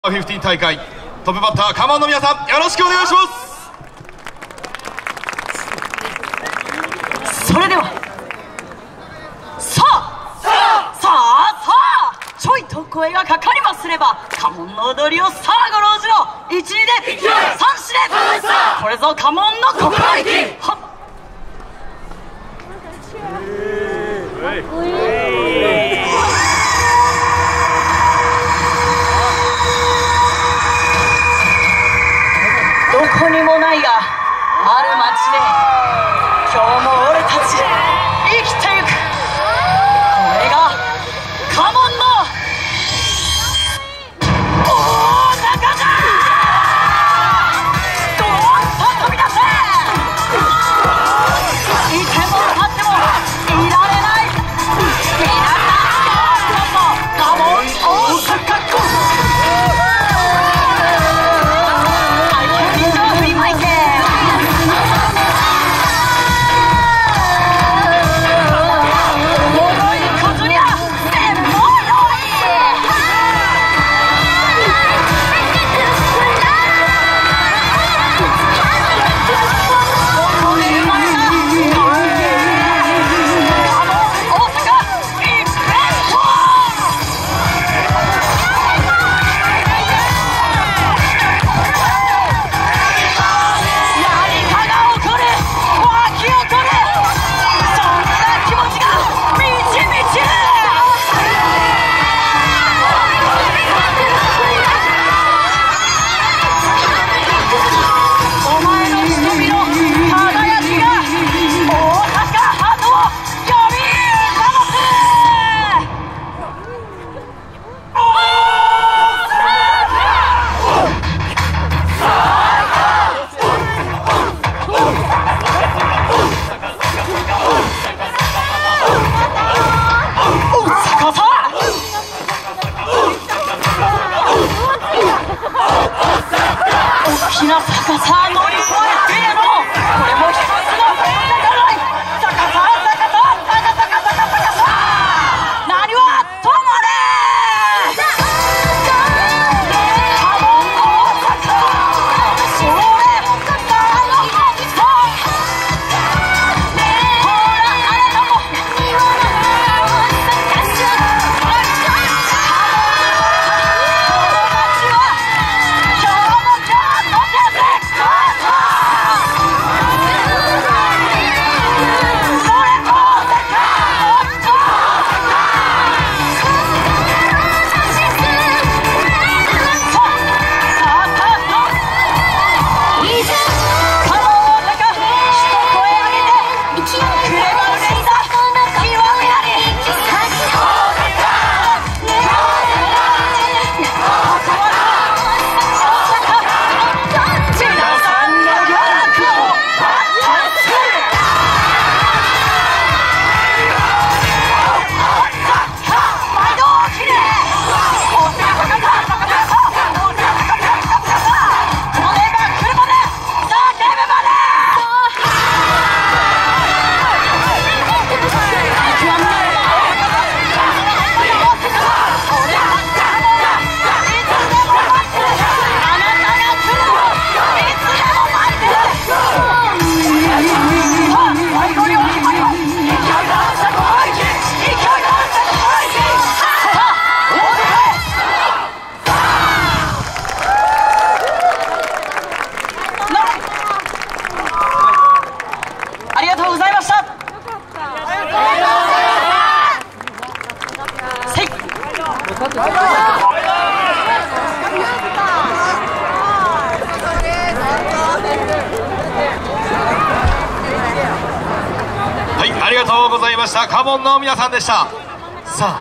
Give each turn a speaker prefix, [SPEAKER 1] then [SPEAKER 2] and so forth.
[SPEAKER 1] 15大会トップバッターカモンの皆さん、よろしくお願いします。
[SPEAKER 2] それではさあちょいと声がかかりますれば家紋の踊りをさあご老中の一二で三四でこれぞ家紋の心意気。どこにもないがある町で今日も俺たち生きてゆく。これが家紋の大阪だ。ドーンと飛び出せ。いても立ってもいられない皆さん家紋大阪子。大きな逆さ乗り越えてのこれも一つの高さ何はともあれ家紋の大阪それほらあれのもありがとうございました。
[SPEAKER 1] はい、ありがとうございました。家紋の皆さんでした。さあ